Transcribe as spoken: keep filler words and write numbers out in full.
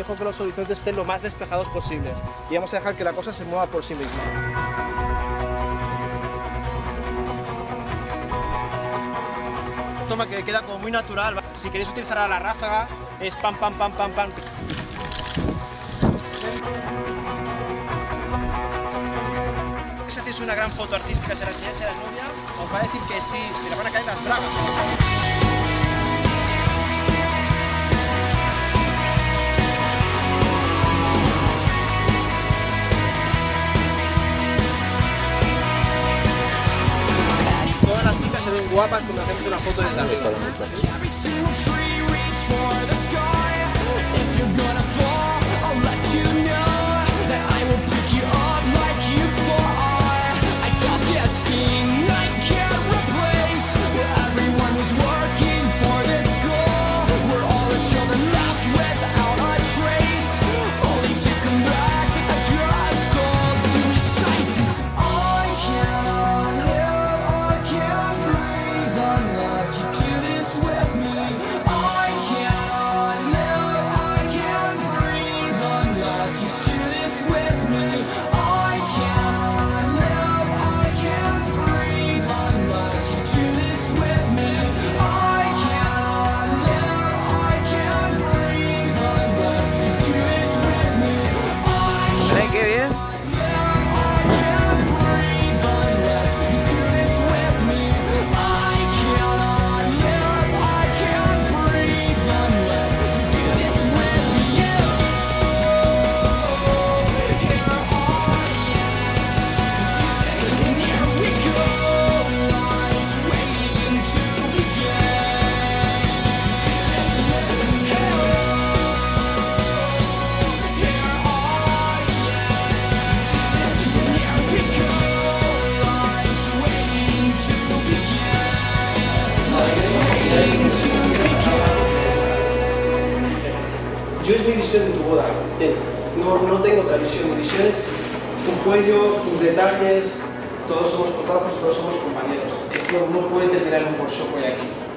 dejo que los horizontes estén lo más despejados posible. Y vamos a dejar que la cosa se mueva por sí misma. Toma que queda como muy natural. Si queréis utilizar a la ráfaga, es pam, pam, pam, pam, pam. Si hacéis una gran foto artística, se la enseñáis a la novia, os va a decir que sí, se le van a caer las bragas. Todas las chicas se ven guapas cuando hacemos una foto desde arriba. Yo es mi visión de tu boda, no, no tengo otra visión, mi visión es tu cuello, tus detalles, todos somos fotógrafos, todos somos compañeros. Esto no puede terminar en un workshop hoy aquí.